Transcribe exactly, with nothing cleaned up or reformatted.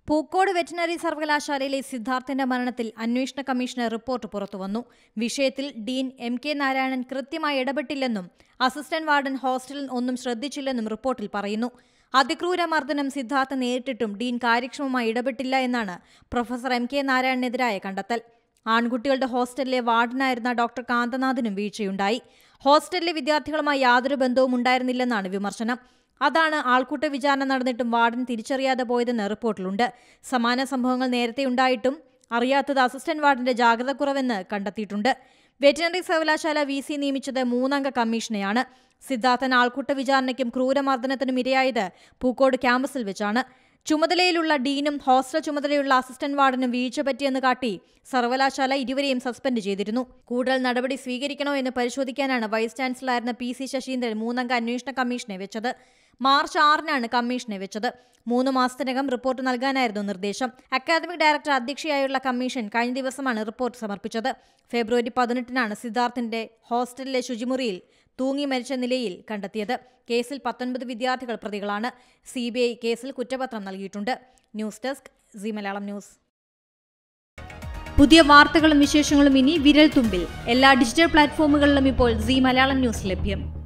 Pookode veterinary സർവകലാശാലയിലെ സിദ്ധാർത്ഥിന്റെ മരണത്തിൽ അന്വേഷണ കമ്മീഷന് റിപ്പോർട്ട് പുറത്തുവന്നു. വിഷയത്തിൽ ഡീൻ എം കെ നാരായണൻ കൃത്യമായി ഇടപെട്ടില്ലെന്നും അസിസ്റ്റന്റ് വാർഡൻ ഹോസ്റ്റലിൽ ഒന്നും ശ്രദ്ധിച്ചില്ലെന്നും റിപ്പോർട്ടിൽ പറയുന്നു. അതിക്രൂര മർദ്ദനം സിദ്ധാർത്ഥ നേരിട്ടിട്ടും ഡീൻ കാര്യക്ഷമമായി ഇടപെട്ടില്ല എന്നാണ് പ്രൊഫസർ എം കെ നാരായണനെതിരായ കണ്ടെത്തൽ. ആൺകുട്ടികളുടെ ഹോസ്റ്റലിലെ വാർഡനായിരുന്ന ഡോക്ടർ കാന്തനാഥിനും വീഴ്ചയുണ്ടായി. ഹോസ്റ്റലിലെ വിദ്യാർത്ഥികളുമായി യാതൊരു ബന്ധവും ഉണ്ടായിരുന്നില്ലെന്നാണ് വിമർശനം. അതാണ് ആൾക്കൂട്ട വിചാരണ നടന്നിട്ടും വാർഡൻ തിരിച്ചറിയാതെ പോയതെന്ന് റിപ്പോർട്ടിലുണ്ട്. സമാന സംഭവങ്ങൾ നേരത്തെ ഉണ്ടായിട്ടും അറിയാത്തത് അസിസ്റ്റന്റ് വാർഡന്റെ ജാഗ്രതക്കുറവെന്ന് കണ്ടെത്തിയിട്ടുണ്ട്. വെറ്റിനറി സർവകലാശാല വി സി നിയമിച്ചത് മൂന്നംഗ കമ്മീഷനെയാണ്. സിദ്ധാർത്ഥൻ ആൾക്കൂട്ട വിചാരണയ്ക്കും ക്രൂരമർദ്ദനത്തിനും ഇരയായത് പൂക്കോട് ക്യാമ്പസിൽ വെച്ചാണ്. ചുമതലയിലുള്ള ഡീനും ഹോസ്റ്റൽ ചുമതലയുള്ള അസിസ്റ്റന്റ് വാർഡനും വീഴ്ച പറ്റിയെന്ന് കാട്ടി സർവകലാശാല ഇരുവരെയും സസ്പെൻഡ് ചെയ്തിരുന്നു. കൂടുതൽ നടപടി സ്വീകരിക്കണോ എന്ന് പരിശോധിക്കാനാണ് വൈസ് ചാൻസലറായിരുന്ന പി സി ശശീന്ദ്രൻ മൂന്നംഗ അന്വേഷണ കമ്മീഷനെ വെച്ചത്. മാർച്ച് ആറിനാണ് കമ്മീഷനെ വെച്ചത്. മൂന്ന് മാസത്തിനകം റിപ്പോർട്ട് നൽകാനായിരുന്നു നിർദ്ദേശം. അക്കാദമിക് ഡയറക്ടർ അധ്യക്ഷയായുള്ള കമ്മീഷൻ കഴിഞ്ഞ ദിവസമാണ് റിപ്പോർട്ട് സമർപ്പിച്ചത്. ഫെബ്രുവരി പതിനെട്ടിനാണ് സിദ്ധാർത്ഥിന്റെ ഹോസ്റ്റലിലെ ശുചിമുറിയിൽ തൂങ്ങി മരിച്ച നിലയിൽ കണ്ടെത്തിയത്. കേസിൽ പത്തൊൻപത് വിദ്യാർത്ഥികൾ പ്രതികളാണ്. സി ബി ഐ കേസിൽ കുറ്റപത്രം നൽകിയിട്ടുണ്ട്. News desk C Malayalam news. പുതിയ വാർത്തകളും വിശേഷങ്ങളും ഇനി വിരൽ തുമ്പിൽ. എല്ലാ ഡിജിറ്റൽ പ്ലാറ്റ്ഫോമുകളിലും ഇപ്പോൾ സി മലയാളം ന്യൂസ് ലഭ്യം.